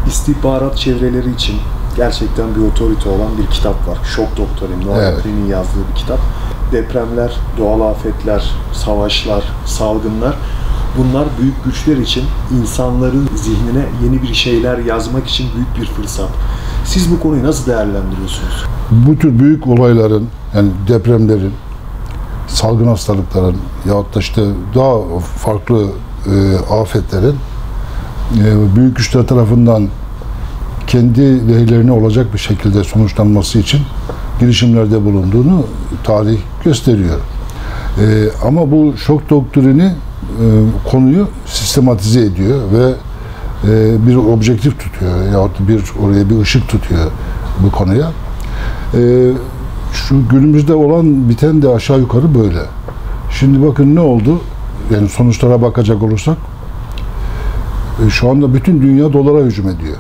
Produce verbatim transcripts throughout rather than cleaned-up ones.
istihbarat çevreleri için gerçekten bir otorite olan bir kitap var. Şok Doktrini, Noah Evet. Green'in yazdığı bir kitap. Depremler, doğal afetler, savaşlar, salgınlar, bunlar büyük güçler için insanların zihnine yeni bir şeyler yazmak için büyük bir fırsat. Siz bu konuyu nasıl değerlendiriyorsunuz? Bu tür büyük olayların, yani depremlerin, salgın hastalıkların yahut da işte daha farklı e, afetlerin e, büyük güçler tarafından kendi lehlerine olacak bir şekilde sonuçlanması için girişimlerde bulunduğunu tarih gösteriyor. E, ama bu şok doktrini e, konuyu sistematize ediyor ve e, bir objektif tutuyor yahut bir oraya bir ışık tutuyor bu konuya. E, şu günümüzde olan biten de aşağı yukarı böyle. Şimdi bakın ne oldu? Yani sonuçlara bakacak olursak e, şu anda bütün dünya dolara hücum ediyor.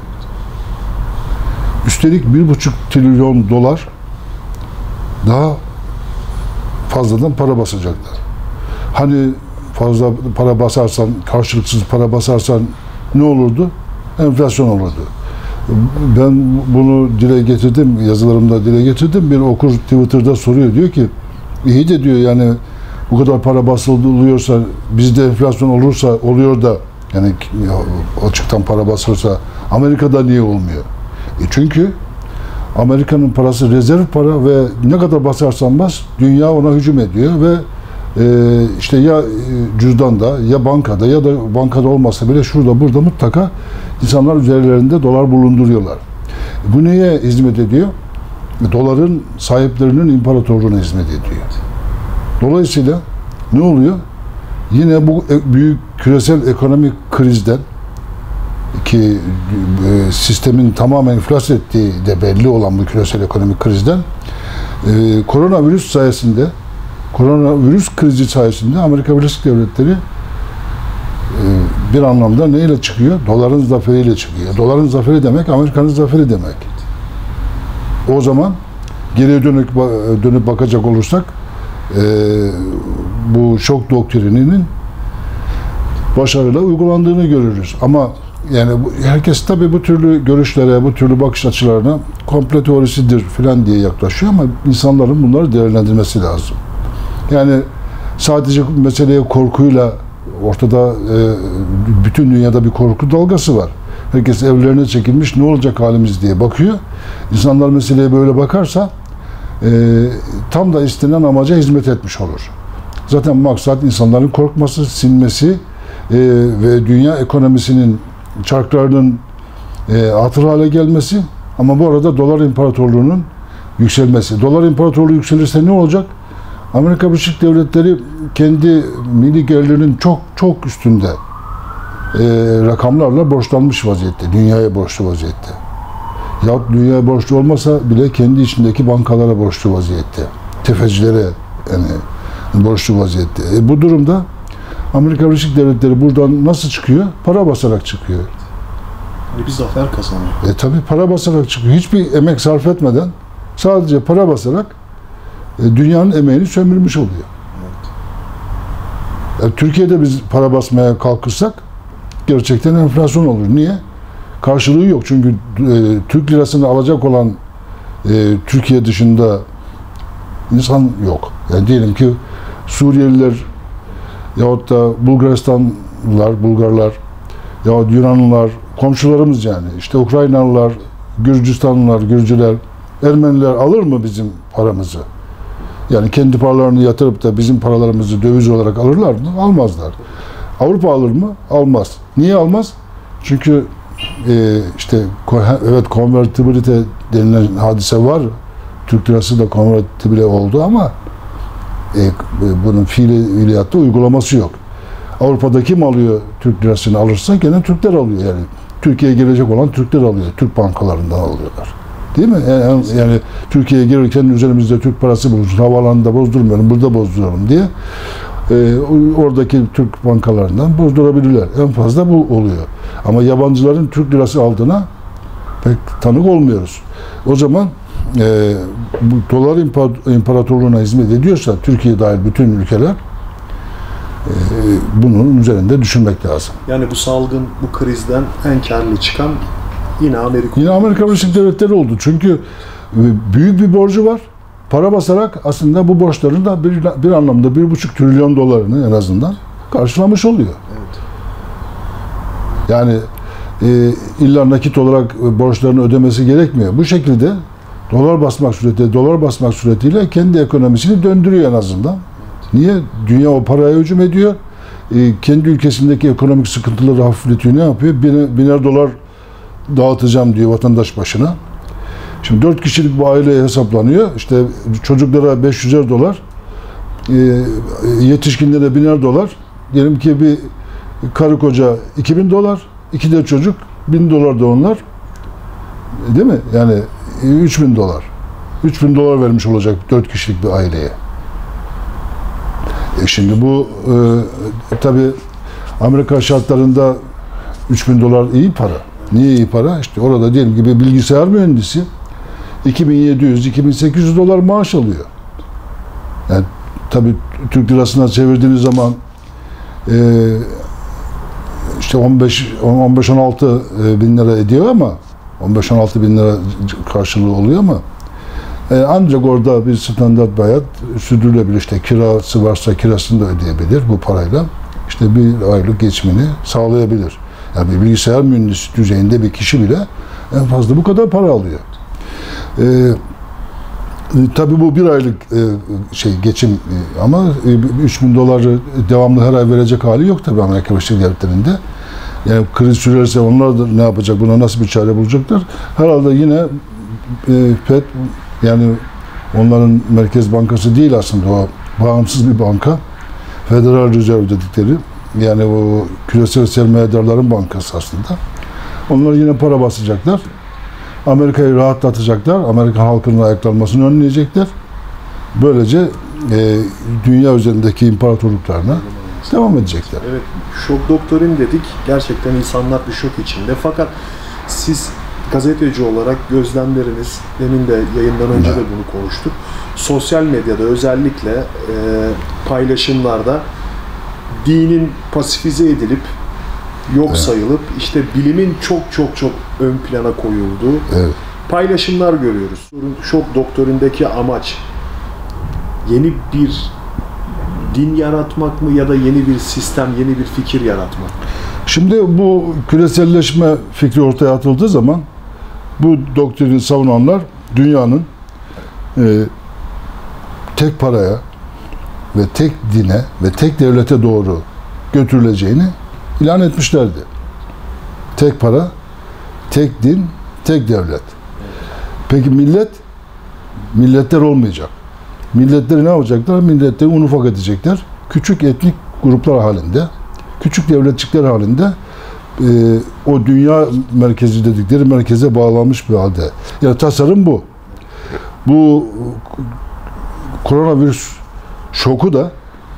Üstelik bir buçuk trilyon dolar daha fazladan para basacaklar. Hani fazla para basarsan, karşılıksız para basarsan ne olurdu? Enflasyon olurdu. Ben bunu dile getirdim, yazılarımda dile getirdim. Bir okur Twitter'da soruyor, diyor ki iyi de diyor yani bu kadar para basılıyorsa, bizde enflasyon olursa, oluyor da yani açıktan para basılırsa Amerika'da niye olmuyor? E çünkü Amerika'nın parası rezerv para ve ne kadar basarsan bas dünya ona hücum ediyor ve e, işte ya cüzdanda ya bankada ya da bankada olmasa bile şurada burada mutlaka insanlar üzerlerinde dolar bulunduruyorlar. Bu neye hizmet ediyor? Doların sahiplerinin imparatorluğuna hizmet ediyor. Dolayısıyla ne oluyor? Yine bu büyük küresel ekonomik krizden ki e, sistemin tamamen iflas ettiği de belli olan bu küresel ekonomik krizden e, koronavirüs sayesinde koronavirüs krizi sayesinde Amerika Birleşik Devletleri e, bir anlamda neyle çıkıyor? Doların zaferiyle çıkıyor. Doların zaferi demek Amerika'nın zaferi demek. O zaman geriye dönük dönüp bakacak olursak e, bu şok doktrininin başarıyla uygulandığını görürüz. Ama yani herkes tabii bu türlü görüşlere, bu türlü bakış açılarına komplo teorisidir falan diye yaklaşıyor ama insanların bunları değerlendirmesi lazım. Yani sadece meseleye korkuyla ortada e, bütün dünyada bir korku dalgası var. Herkes evlerine çekilmiş, ne olacak halimiz diye bakıyor. İnsanlar meseleye böyle bakarsa e, tam da istenen amaca hizmet etmiş olur. Zaten maksat insanların korkması, sinmesi e, ve dünya ekonomisinin çarklarının e, atıl hale gelmesi, ama bu arada dolar imparatorluğunun yükselmesi. Dolar imparatorluğu yükselirse ne olacak? Amerika Birleşik Devletleri kendi milli gelirinin çok çok üstünde e, rakamlarla borçlanmış vaziyette, dünyaya borçlu vaziyette. Yahut dünyaya borçlu olmasa bile kendi içindeki bankalara borçlu vaziyette, tefecilere yani borçlu vaziyette. E, bu durumda Amerika Birleşik Devletleri buradan nasıl çıkıyor? Para basarak çıkıyor. Yani bir zafer kazanıyor. E tabi para basarak çıkıyor. Hiçbir emek sarf etmeden sadece para basarak e, dünyanın emeğini sömürmüş oluyor. Evet. Yani Türkiye'de biz para basmaya kalkırsak gerçekten enflasyon olur. Niye? Karşılığı yok. Çünkü e, Türk lirasını alacak olan e, Türkiye dışında insan yok. Yani diyelim ki Suriyeliler yahut da Bulgaristanlılar, Bulgarlar yahut Yunanlılar, komşularımız yani. İşte Ukraynalılar, Gürcistanlılar, Gürcüler, Ermeniler alır mı bizim paramızı? Yani kendi paralarını yatırıp da bizim paralarımızı döviz olarak alırlar mı? Almazlar. Avrupa alır mı? Almaz. Niye almaz? Çünkü e, işte evet konvertibilite denilen hadise var. Türk lirası da konvertibile oldu ama e, bunun fiiliyatta uygulaması yok. Avrupa'da kim alıyor Türk lirasını alırsa gene Türkler alıyor yani. Türkiye'ye gelecek olan Türkler alıyor. Türk bankalarından alıyorlar. Değil mi? Yani, yani Türkiye'ye gelirken üzerimizde Türk parası bulunsun. Havaalanında bozdurmuyorum, burada bozduruyorum diye e, oradaki Türk bankalarından bozdurabilirler. En fazla bu oluyor. Ama yabancıların Türk lirası aldığına pek tanık olmuyoruz. O zaman e, bu dolar imparatorluğuna hizmet ediyorsa Türkiye dahil bütün ülkeler e, bunun üzerinde düşünmek lazım. Yani bu salgın, bu krizden en karlı çıkan Yine Amerika. Yine Amerika Birleşik Devletleri oldu. Çünkü büyük bir borcu var. Para basarak aslında bu borçların da bir, bir anlamda bir buçuk trilyon dolarını en azından karşılamış oluyor. Evet. Yani e, illa nakit olarak borçlarını ödemesi gerekmiyor. Bu şekilde dolar basmak suretiyle, dolar basmak suretiyle kendi ekonomisini döndürüyor en azından. Evet. Niye? Dünya o paraya hücum ediyor. E, kendi ülkesindeki ekonomik sıkıntıları hafifletiyor. Ne yapıyor? Biner, biner dolar dağıtacağım diyor vatandaş başına. Şimdi dört kişilik bu aileye hesaplanıyor. İşte çocuklara beş yüzer dolar, e, yetişkinlere biner dolar. Diyelim ki bir karı koca iki bin dolar, iki de çocuk bin dolar da onlar. Değil mi? Yani üç bin dolar. üç bin dolar vermiş olacak dört kişilik bir aileye. E şimdi bu e, tabii Amerika şartlarında üç bin dolar iyi para. Niye iyi para? İşte orada diyelim ki bir bilgisayar mühendisi iki bin yedi yüz iki bin sekiz yüz dolar maaş alıyor. Yani tabii Türk lirasına çevirdiğiniz zaman e, işte on beş on beş on altı bin lira ediyor ama on beş on altı bin lira karşılığı oluyor ama e, ancak orada bir standart bir hayat sürdürülebilir. İşte kirası varsa kirasını da ödeyebilir bu parayla. İşte bir aylık geçimini sağlayabilir. Yani bir bilgisayar mühendisi düzeyinde bir kişi bile en fazla bu kadar para alıyor. Ee, tabii bu bir aylık e, şey geçim e, ama e, üç bin doları devamlı her ay verecek hali yok tabii Amerika Birleşik Devletleri'nde. Yani kriz sürerse onlar da ne yapacak? Buna nasıl bir çare bulacaklar? Herhalde yine e, Fed, yani onların Merkez Bankası değil aslında, o bağımsız bir banka. Federal Reserve dedikleri, yani o küresel sermayedarların bankası aslında. Onlar yine para basacaklar. Amerika'yı rahatlatacaklar. Amerikan halkının ayaklanmasını önleyecekler. Böylece e, dünya üzerindeki imparatorluklarına devam edecekler. Evet, şok doktrin dedik. Gerçekten insanlar bir şok içinde. Fakat siz gazeteci olarak gözlemleriniz, demin de yayından önce de bunu konuştuk. Sosyal medyada özellikle e, paylaşımlarda dinin pasifize edilip yok evet. sayılıp işte bilimin çok çok çok ön plana koyulduğu evet. paylaşımlar görüyoruz. Şok doktorindeki amaç yeni bir din yaratmak mı ya da yeni bir sistem, yeni bir fikir yaratmak? Şimdi bu küreselleşme fikri ortaya atıldığı zaman bu doktrini savunanlar dünyanın e, tek paraya ve tek dine ve tek devlete doğru götürüleceğini ilan etmişlerdi. Tek para, tek din, tek devlet. Peki millet? Milletler olmayacak. Milletleri ne yapacaklar? Milletleri un ufak edecekler. Küçük etnik gruplar halinde, küçük devletçikler halinde e, o dünya merkezi dedikleri merkeze bağlanmış bir halde. Yani tasarım bu. Bu koronavirüs şoku da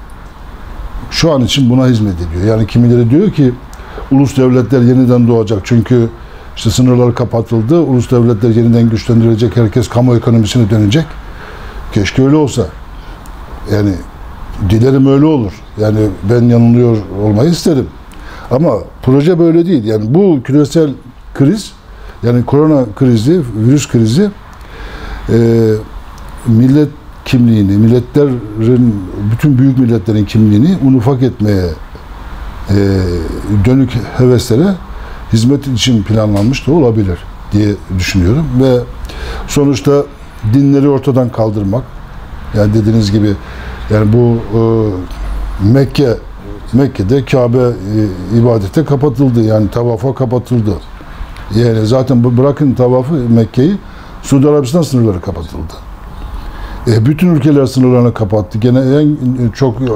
şu an için buna hizmet ediyor. Yani kimileri diyor ki ulus devletler yeniden doğacak. Çünkü işte sınırlar kapatıldı. Ulus devletler yeniden güçlendirilecek. Herkes kamu ekonomisine dönecek. Keşke öyle olsa. Yani dilerim öyle olur. Yani ben yanılıyor olmayı isterim. Ama proje böyle değil. Yani bu küresel kriz, yani korona krizi, virüs krizi e, millet kimliğini, milletlerin, bütün büyük milletlerin kimliğini un ufak etmeye e, dönük heveslere hizmet için planlanmış da olabilir diye düşünüyorum. Ve sonuçta dinleri ortadan kaldırmak, yani dediğiniz gibi, yani bu e, Mekke, evet. Mekke'de Kabe e, ibadete kapatıldı, yani tavafa kapatıldı. Yani zaten bırakın tavafı, Mekke'yi, Suudi Arabistan sınırları kapatıldı. E, bütün ülkeler sınırlarını kapattı. Gene en çok e,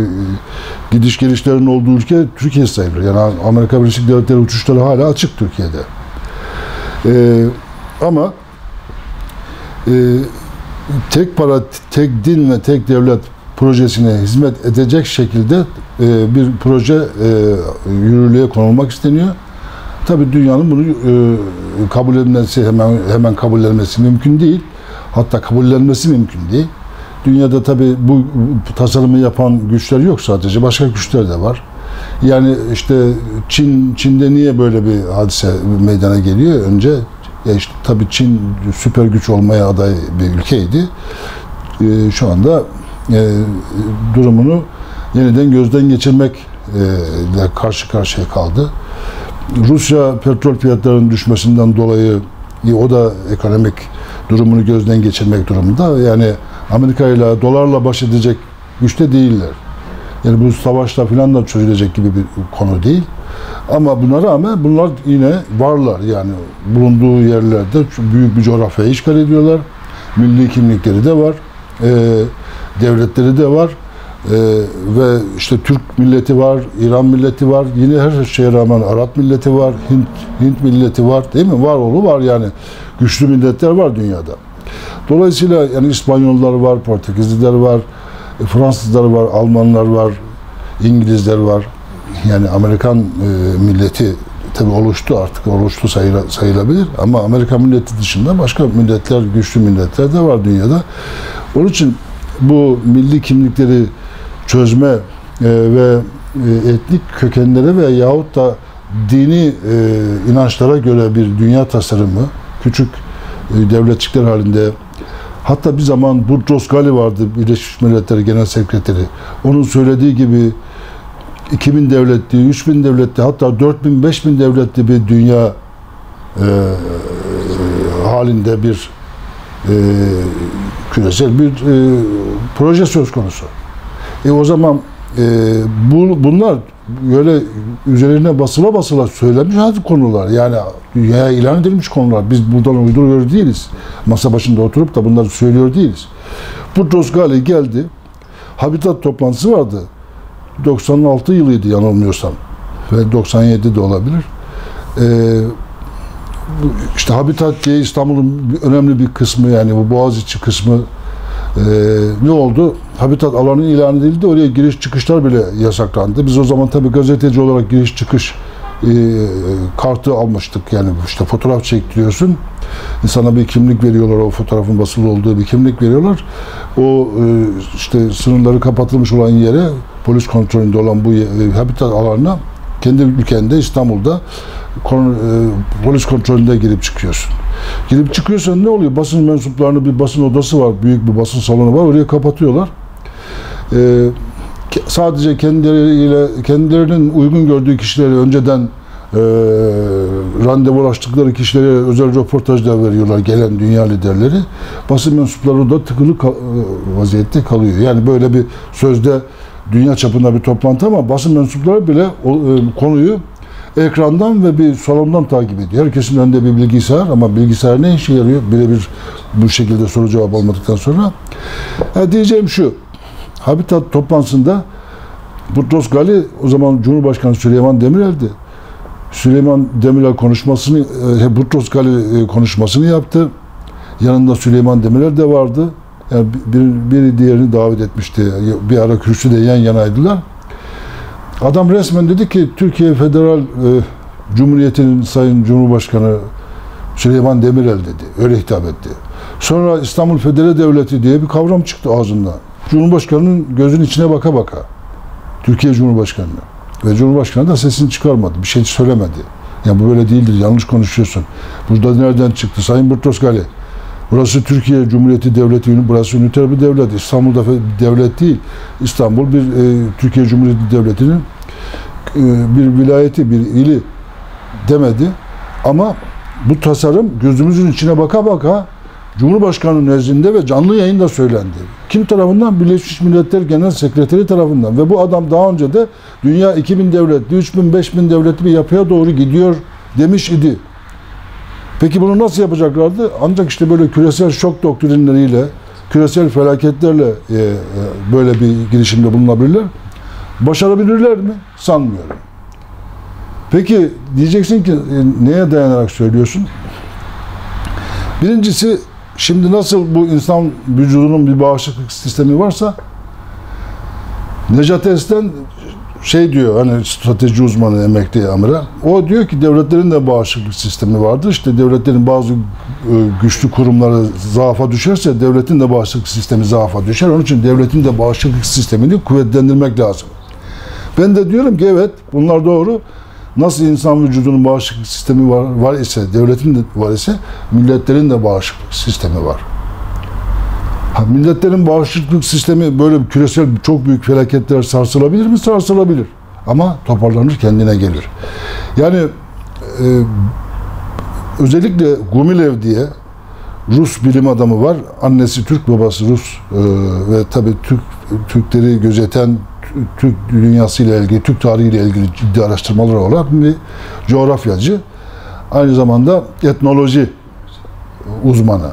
gidiş gelişlerin olduğu ülke Türkiye sayılır. Yani Amerika Birleşik Devletleri uçuşları hala açık Türkiye'de. E, ama e, tek para, tek din ve tek devlet projesine hizmet edecek şekilde e, bir proje e, yürürlüğe konulmak isteniyor. Tabii dünyanın bunu e, kabul etmesi, hemen hemen kabullenmesi mümkün değil. Hatta kabullenmesi mümkün değil. Dünyada tabii bu tasarımı yapan güçler yok sadece. Başka güçler de var. Yani işte Çin Çin'de niye böyle bir hadise meydana geliyor? Önce ya işte tabii Çin süper güç olmaya aday bir ülkeydi. Ee, şu anda e, durumunu yeniden gözden geçirmek e, ile karşı karşıya kaldı. Rusya petrol fiyatlarının düşmesinden dolayı e, o da ekonomik durumunu gözden geçirmek durumunda. Yani Amerika ile dolarla baş edecek güçte değiller. Yani bu savaşla falan da çözülecek gibi bir konu değil. Ama buna rağmen bunlar yine varlar. Yani bulunduğu yerlerde büyük bir coğrafyayı işgal ediyorlar. Milli kimlikleri de var. E, devletleri de var. E, ve işte Türk milleti var, İran milleti var. Yine her şeye rağmen Arap milleti var, Hint, Hint milleti var. Değil mi? Var oğlu var yani. Güçlü milletler var dünyada. Dolayısıyla yani İspanyollar var, Portekizliler var, Fransızlar var, Almanlar var, İngilizler var. Yani Amerikan e, milleti tabii oluştu artık, oluştu sayıla, sayılabilir. Ama Amerikan milleti dışında başka milletler, güçlü milletler de var dünyada. Onun için bu milli kimlikleri çözme e, ve e, etnik kökenlere ve yahut da dini e, inançlara göre bir dünya tasarımı, küçük e, devletçikler halinde. Hatta bir zaman Boutros Ghali vardı, Birleşmiş Milletler Genel Sekreteri. Onun söylediği gibi iki bin devletli, üç bin devletli, hatta dört bin, beş bin devletli bir dünya e, halinde bir e, küresel bir e, proje söz konusu. E o zaman e, bu, bunlar böyle üzerine basıla basıla söylenmiş bazı konular. Yani dünyaya ilan edilmiş konular. Biz buradan uyduruyor değiliz. Masa başında oturup da bunları söylüyor değiliz. Boutros Ghali geldi. Habitat toplantısı vardı. doksan altı yılıydı yanılmıyorsam. Ve doksan yedi de olabilir. Ee, işte Habitat diye İstanbul'un önemli bir kısmı, yani bu Boğaziçi kısmı e, ne oldu? Habitat alanı ilan edildi. Oraya giriş çıkışlar bile yasaklandı. Biz o zaman tabii gazeteci olarak giriş çıkış e, kartı almıştık. Yani işte fotoğraf çektiriyorsun. Sana bir kimlik veriyorlar. O fotoğrafın basılı olduğu bir kimlik veriyorlar. O e, işte sınırları kapatılmış olan yere, polis kontrolünde olan bu e, habitat alanına kendi ülkende, İstanbul'da kon, e, polis kontrolünde girip çıkıyorsun. Girip çıkıyorsan ne oluyor? Basın mensuplarının bir basın odası var. Büyük bir basın salonu var. Oraya kapatıyorlar. E, sadece kendileriyle, kendilerinin uygun gördüğü kişileri önceden e, randevulaştıkları kişilere özel röportajlar veriyorlar, gelen dünya liderleri. Basın mensupları da tıkılı kal, vaziyette kalıyor. Yani böyle bir sözde dünya çapında bir toplantı ama basın mensupları bile o, e, konuyu ekrandan ve bir salondan takip ediyor. Herkesin önünde bir bilgisayar, ama bilgisayar ne işe yarıyor? Birebir bu şekilde soru cevap almadıktan sonra. Ya diyeceğim şu, Habitat toplantısında Boutros Ghali, o zaman Cumhurbaşkanı Süleyman Demirel'di. Süleyman Demirel konuşmasını, e, Boutros Ghali e, konuşmasını yaptı. Yanında Süleyman Demirel de vardı. Yani bir, biri diğerini davet etmişti. Bir ara kürsüde yan yanaydılar. Adam resmen dedi ki Türkiye Federal e, Cumhuriyeti'nin Sayın Cumhurbaşkanı Süleyman Demirel dedi. Öyle hitap etti. Sonra İstanbul Federe Devleti diye bir kavram çıktı ağzından. Cumhurbaşkanının gözünün içine baka baka. Türkiye Cumhurbaşkanı'na. Ve Cumhurbaşkanı da sesini çıkarmadı. Bir şey söylemedi. Yani bu böyle değildir. Yanlış konuşuyorsun. Burada nereden çıktı? Sayın Boutros Ghali. Burası Türkiye Cumhuriyeti Devleti, burası üniter bir devlet. İstanbul'da bir devlet değil. İstanbul bir e, Türkiye Cumhuriyeti Devleti'nin e, bir vilayeti, bir ili demedi. Ama bu tasarım gözümüzün içine baka baka Cumhurbaşkanı nezdinde ve canlı yayında söylendi. Kim tarafından? Birleşmiş Milletler Genel Sekreteri tarafından. Ve bu adam daha önce de dünya iki bin devletli, üç bin, beş bin devletli bir yapıya doğru gidiyor demiş idi. Peki bunu nasıl yapacaklardı? Ancak işte böyle küresel şok doktrinleriyle, küresel felaketlerle e, e, böyle bir girişimde bulunabilirler. Başarabilirler mi? Sanmıyorum. Peki diyeceksin ki e, neye dayanarak söylüyorsun? Birincisi, şimdi nasıl bu insan vücudunun bir bağışıklık sistemi varsa, Necat Ersten şey diyor, hani strateji uzmanı, emekli amiral, o diyor ki devletlerin de bağışıklık sistemi vardır. İşte devletlerin bazı güçlü kurumları zaafa düşerse devletin de bağışıklık sistemi zaafa düşer. Onun için devletin de bağışıklık sistemini kuvvetlendirmek lazım. Ben de diyorum ki evet, bunlar doğru. Nasıl insan vücudunun bağışıklık sistemi var, var ise, devletin de var ise, milletlerin de bağışıklık sistemi var. Ha, milletlerin bağışıklık sistemi böyle küresel çok büyük felaketler sarsılabilir mi? Sarsılabilir. Ama toparlanır, kendine gelir. Yani e, özellikle Gumilev diye Rus bilim adamı var. Annesi Türk, babası Rus e, ve tabii Türk Türkleri gözeten, Türk dünyasıyla ilgili, Türk tarihiyle ilgili ciddi araştırmaları olan bir coğrafyacı. Aynı zamanda etnoloji uzmanı.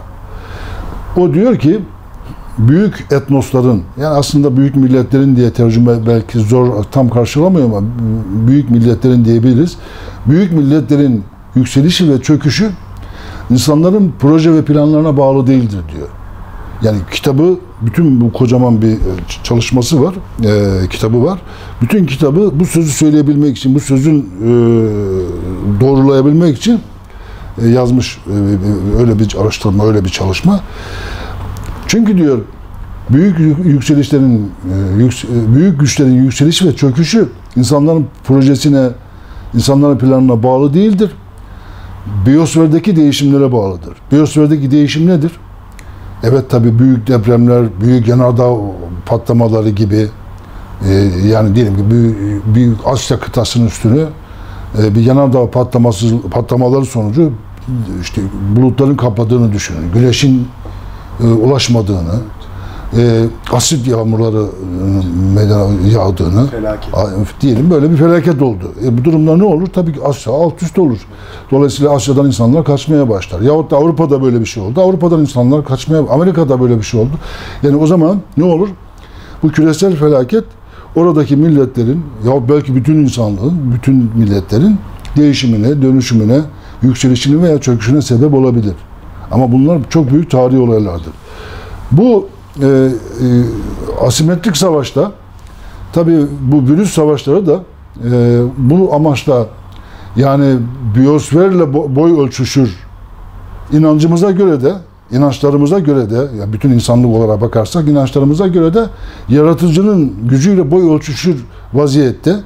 O diyor ki büyük etnosların, yani aslında büyük milletlerin diye tercüme belki zor, tam karşılamıyor ama büyük milletlerin diyebiliriz. Büyük milletlerin yükselişi ve çöküşü insanların proje ve planlarına bağlı değildir diyor. Yani kitabı, bütün bu kocaman bir çalışması var, e, kitabı var. Bütün kitabı bu sözü söyleyebilmek için, bu sözün e, doğrulayabilmek için e, yazmış e, öyle bir araştırma, öyle bir çalışma. Çünkü diyor, büyük yükselişlerin, büyük güçlerin yükselişi ve çöküşü insanların projesine, insanların planına bağlı değildir. Biyosferdeki değişimlere bağlıdır. Biyosferdeki değişim nedir? Evet, tabii büyük depremler, büyük yanardağ patlamaları gibi, yani diyelim ki büyük, büyük Asya kıtasının üstünü bir yanardağ patlaması, patlamaları sonucu işte bulutların kapladığını düşünün. Güneşin E, ulaşmadığını, e, asit yağmurları e, meydana yağdığını, felaket. A, diyelim böyle bir felaket oldu. E, bu durumda ne olur? Tabii ki Asya alt üst olur. Dolayısıyla Asya'dan insanlar kaçmaya başlar. Yahut da Avrupa'da böyle bir şey oldu. Avrupa'dan insanlar kaçmaya, Amerika'da böyle bir şey oldu. Yani o zaman ne olur? Bu küresel felaket oradaki milletlerin, ya belki bütün insanlığın, bütün milletlerin değişimine, dönüşümüne, yükselişine veya çöküşüne sebep olabilir. Ama bunlar çok büyük tarihi olaylardır. Bu e, e, asimetrik savaşta, tabii bu virüs savaşları da e, bu amaçla, yani biyosferle boy ölçüşür. İnancımıza göre de, inançlarımıza göre de, ya bütün insanlık olarak bakarsak inançlarımıza göre de yaratıcının gücüyle boy ölçüşür vaziyette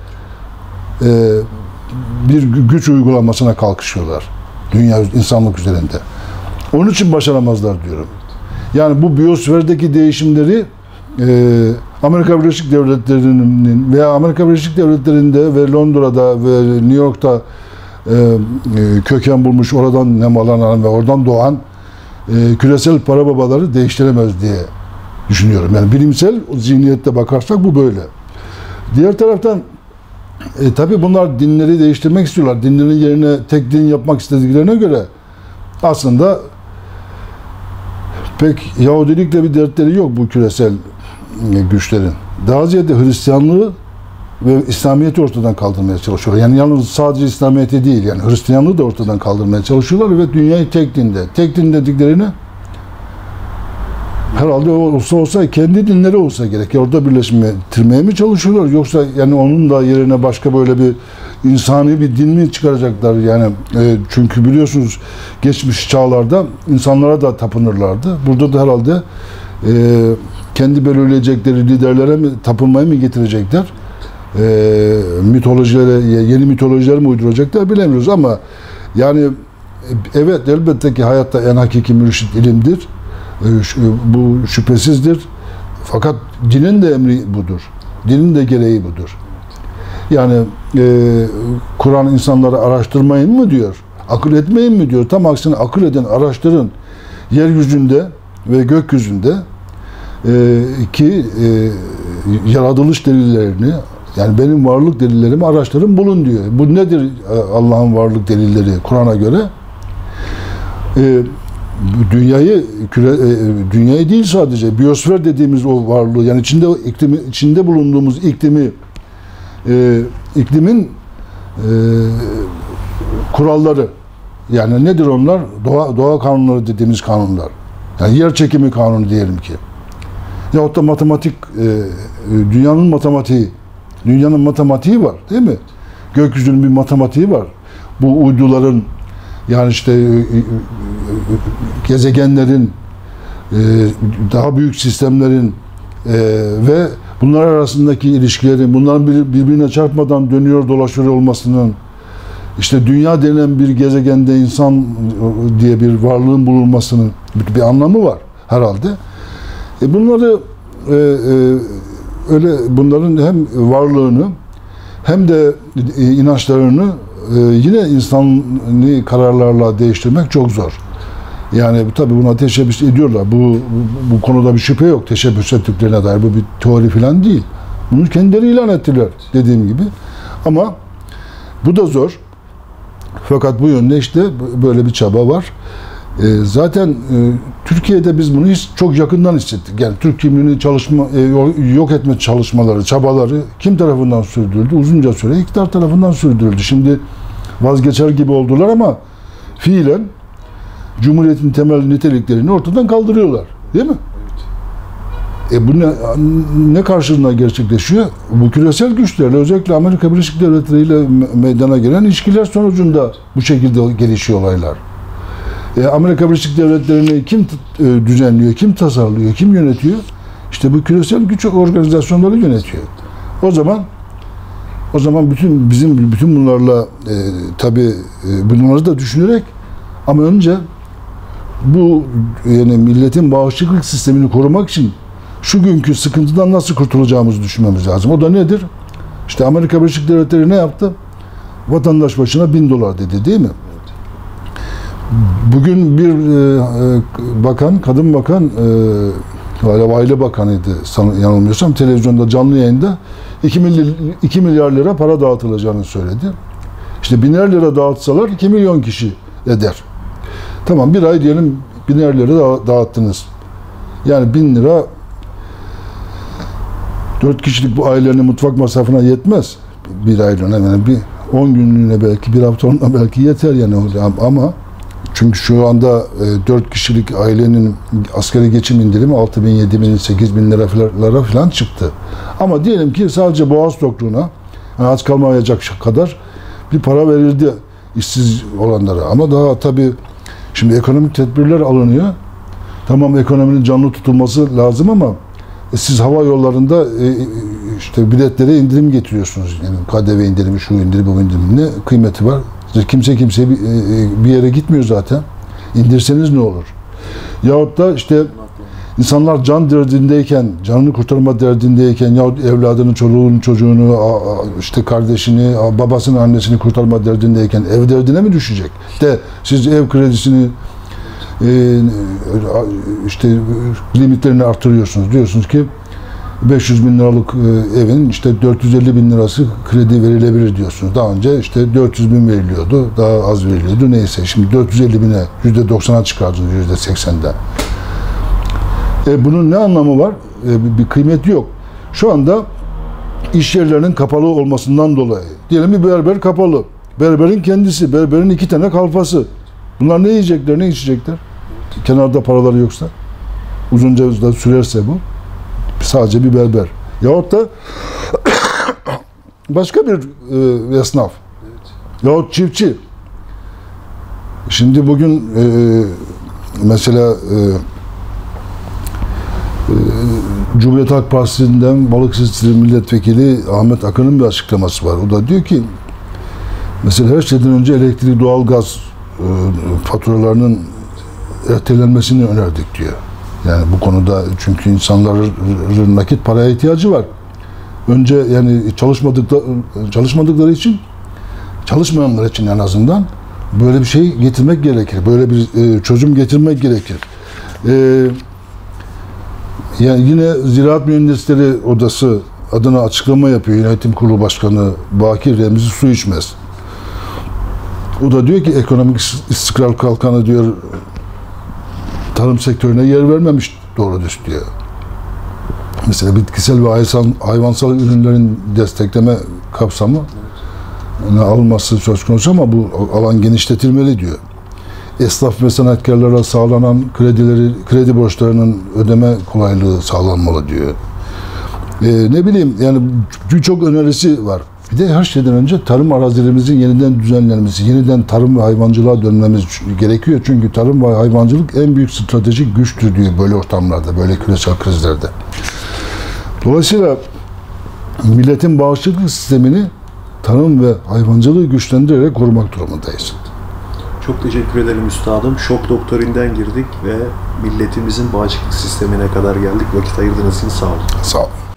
e, bir güç uygulamasına kalkışıyorlar. Dünya, insanlık üzerinde. Onun için başaramazlar diyorum. Yani bu biyosferdeki değişimleri e, Amerika Birleşik Devletleri'nin veya Amerika Birleşik Devletleri'nde ve Londra'da ve New York'ta e, e, köken bulmuş, oradan nemalanan ve oradan doğan e, küresel para babaları değiştiremez diye düşünüyorum. Yani bilimsel zihniyette bakarsak bu böyle. Diğer taraftan e, tabii bunlar dinleri değiştirmek istiyorlar. Dinlerin yerine tek din yapmak istediklerine göre aslında pek Yahudilikle bir dertleri yok bu küresel güçlerin. Daha ziyade Hristiyanlığı ve İslamiyet'i ortadan kaldırmaya çalışıyorlar. Yani yalnız sadece İslamiyet'i değil, yani Hristiyanlığı da ortadan kaldırmaya çalışıyorlar ve dünyayı tek dinde. Tek din dediklerini herhalde olsa olsa kendi dinleri olsa gerek. Orada birleştirmeye mi çalışıyorlar, yoksa yani onun da yerine başka böyle bir insani bir din mi çıkaracaklar? Yani e, çünkü biliyorsunuz geçmiş çağlarda insanlara da tapınırlardı. Burada da herhalde e, kendi belirleyecekleri liderlere mi tapınmayı mı getirecekler? E, mitolojilere, yeni mitolojiler mi uyduracaklar bilemiyoruz ama yani evet, elbette ki hayatta en hakiki mürşit ilimdir. Bu şüphesizdir. Fakat dinin de emri budur. Dinin de gereği budur. Yani e, Kur'an insanları araştırmayın mı diyor? Akıl etmeyin mi diyor? Tam aksine akıl edin, araştırın. Yeryüzünde ve gökyüzünde e, ki e, yaratılış delillerini, yani benim varlık delillerimi araştırın, bulun diyor. Bu nedir Allah'ın varlık delilleri Kur'an'a göre? E, dünyayı küre, dünyayı değil sadece biyosfer dediğimiz o varlığı, yani içinde iklimi, içinde bulunduğumuz iklimi e, iklimin e, kuralları, yani nedir onlar? Doğa, doğa kanunları dediğimiz kanunlar. Yani yer çekimi kanunu diyelim ki. Yahut da matematik, e, dünyanın matematiği. Dünyanın matematiği var, değil mi? Gökyüzünün bir matematiği var. Bu uyduların, yani işte gezegenlerin, daha büyük sistemlerin ve bunlar arasındaki ilişkilerin, bunların birbirine çarpmadan dönüyor dolaşıyor olmasının, işte dünya denen bir gezegende insan diye bir varlığın bulunmasının bir, bir anlamı var herhalde. E bunları e, e, öyle bunların hem varlığını hem de e, inançlarını e, yine insani kararlarla değiştirmek çok zor. Yani tabii buna teşebbüs ediyorlar. Bu, bu, bu konuda bir şüphe yok. Teşebbüs ettiklerine dair bu bir teori falan değil. Bunu kendileri ilan ettiler dediğim gibi. Ama bu da zor. Fakat bu yönde işte böyle bir çaba var. E, zaten e, Türkiye'de biz bunu hiç, çok yakından hissettik. Yani Türk kimliğini çalışma, e, yok etme çalışmaları, çabaları kim tarafından sürdürüldü? Uzunca süre iktidar tarafından sürdürüldü. Şimdi vazgeçer gibi oldular ama fiilen Cumhuriyet'in temel niteliklerini ortadan kaldırıyorlar. Değil mi? Evet. E bu ne, ne karşılığında gerçekleşiyor? Bu küresel güçlerle, özellikle Amerika Birleşik Devletleri ile meydana gelen ilişkiler sonucunda bu şekilde gelişiyor olaylar. E, Amerika Birleşik Devletleri'ni kim e, düzenliyor, kim tasarlıyor, kim yönetiyor? İşte bu küresel güç organizasyonları yönetiyor. O zaman o zaman bütün bizim bütün bunlarla e, tabii e, bunları da düşünerek ama önce bu yani milletin bağışıklık sistemini korumak için şu günkü sıkıntıdan nasıl kurtulacağımızı düşünmemiz lazım. O da nedir? İşte Amerika Birleşik Devletleri ne yaptı? Vatandaş başına bin dolar dedi, değil mi? Bugün bir e, bakan, kadın bakan, e, aile bakanıydı yanılmıyorsam, televizyonda canlı yayında iki milyar lira para dağıtılacağını söyledi. İşte biner lira dağıtsalar iki milyon kişi eder. Tamam, bir ay diyelim biner lira dağıttınız. Yani bin lira dört kişilik bu ailenin mutfak masrafına yetmez. Bir aylığına yani bir on günlüğüne belki bir haftalığına belki yeter yani ama çünkü şu anda dört kişilik ailenin asgari geçim indirimi altı bin, yedi bin, sekiz bin liralara falan çıktı. Ama diyelim ki sadece boğaz tokluğuna yani aç kalmayacak kadar bir para verildi işsiz olanlara. Ama daha tabii şimdi ekonomik tedbirler alınıyor. Tamam, ekonominin canlı tutulması lazım ama e, siz hava yollarında e, işte biletlere indirim getiriyorsunuz. Yani K D V indirimi, şu indirimi, bu indirimi ne kıymeti var? İşte kimse kimseye bir, e, bir yere gitmiyor zaten. İndirseniz ne olur? Yahut da işte insanlar can derdindeyken, canını kurtarma derdindeyken yahut evladının, çoluğunun, çocuğunu, işte kardeşini, babasının, annesini kurtarma derdindeyken ev derdine mi düşecek? De siz ev kredisini e, işte limitlerini artırıyorsunuz. Diyorsunuz ki beş yüz bin liralık evin işte dört yüz elli bin lirası kredi verilebilir diyorsunuz. Daha önce işte dört yüz bin veriliyordu, daha az veriliyordu. Neyse şimdi dört yüz elli bine yüzde doksana çıkardınız, yüzde seksenden. E bunun ne anlamı var? E, bir kıymeti yok. Şu anda iş yerlerinin kapalı olmasından dolayı. Diyelim bir berber kapalı. Berberin kendisi, berberin iki tane kalfası. Bunlar ne yiyecekler, ne içecekler? Kenarda paraları yoksa. Uzunca da sürerse bu. Sadece bir berber. Yahut da başka bir e, esnaf. Evet. Yahut çiftçi. Şimdi bugün e, mesela e, Cumhuriyet Halk Partisi'nden Balıkesir Milletvekili Ahmet Akın'ın bir açıklaması var. O da diyor ki mesela her şeyden önce elektrik, doğalgaz e, faturalarının ertelenmesini önerdik diyor. Yani bu konuda çünkü insanların nakit paraya ihtiyacı var. Önce yani çalışmadıkları, çalışmadıkları için, çalışmayanlar için en azından böyle bir şey getirmek gerekir. Böyle bir e, çözüm getirmek gerekir. E, Yani yine Ziraat Mühendisleri Odası adına açıklama yapıyor Yönetim Kurulu Başkanı Bakir Remzi Su içmez. O da diyor ki ekonomik istikrar kalkanı diyor tarım sektörüne yer vermemiş doğru düz diyor. Mesela bitkisel ve hayvansal ürünlerin destekleme kapsamı yani alınması söz konusu ama bu alan genişletilmeli diyor. Esnaf ve sanatkarlara sağlanan kredileri, kredi borçlarının ödeme kolaylığı sağlanmalı diyor. Ee, ne bileyim yani birçok önerisi var. Bir de her şeyden önce tarım arazilerimizin yeniden düzenlenmesi, yeniden tarım ve hayvancılığa dönmemiz gerekiyor. Çünkü tarım ve hayvancılık en büyük stratejik güçtür diyor böyle ortamlarda, böyle küresel krizlerde. Dolayısıyla milletin bağışıklık sistemini tarım ve hayvancılığı güçlendirerek korumak durumundayız. Çok teşekkür ederim üstadım. Şok doktorinden girdik ve milletimizin bağışıklık sistemine kadar geldik. Vakit ayırdığınız için sağ olun. Sağ olun.